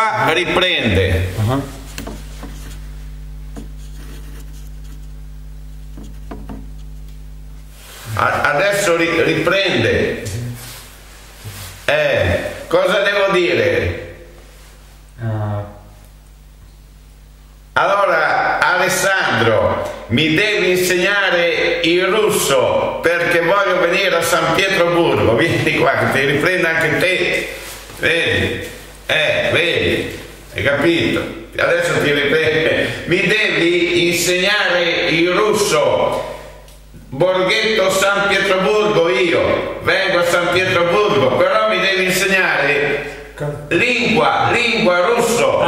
Lingua riprende. Adesso riprende. Cosa devo dire? Allora, Alessandro, mi devi insegnare il russo perché voglio venire a San Pietroburgo. Vieni qua che ti riprende anche te. Vedi? Vedi? Hai capito? Adesso ti riprende. Mi devi insegnare il russo. Borghetto San Pietroburgo, io vengo a San Pietroburgo, però mi devi insegnare lingua russo.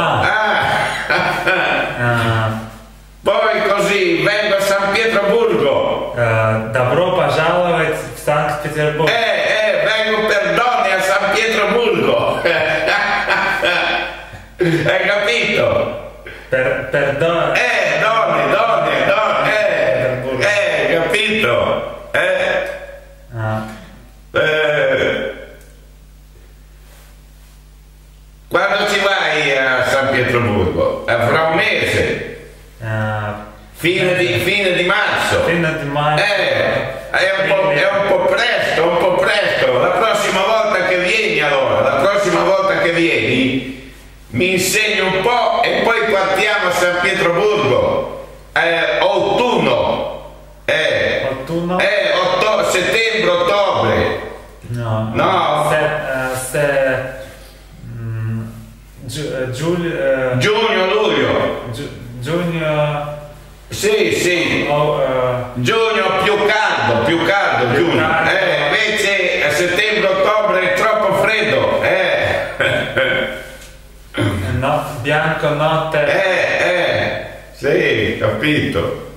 Poi così vengo a San Pietroburgo. Добро пожаловать в Санкт-Петербург. Vengo per donne a San Pietroburgo. Hai capito? Per donne. Donne. Capito? Quando ci vai a San Pietroburgo? Fra un mese. Fine di marzo. Fine di marzo. È un po' presto. La prossima volta che vieni, mi insegni un po' e poi partiamo a San Pietroburgo. Autunno. Settembre, ottobre. No. Giugno, luglio. Giugno. Sì. Giugno più caldo, giugno. Invece a settembre, ottobre è troppo freddo. Bianco notte. Sì, capito.